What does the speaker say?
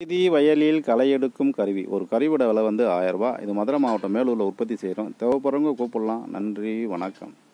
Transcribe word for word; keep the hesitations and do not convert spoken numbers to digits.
செய்தி வயலில் களை எடுக்கும் கருவி. ஒரு கருவியோட விலை வந்து ஆயிரம் ரூபாய். இது மதுரை மாவட்டம் மேலூரில் உற்பத்தி செய்கிறோம். தேவைப்படுறவங்க கூப்பிடலாம். நன்றி, வணக்கம்.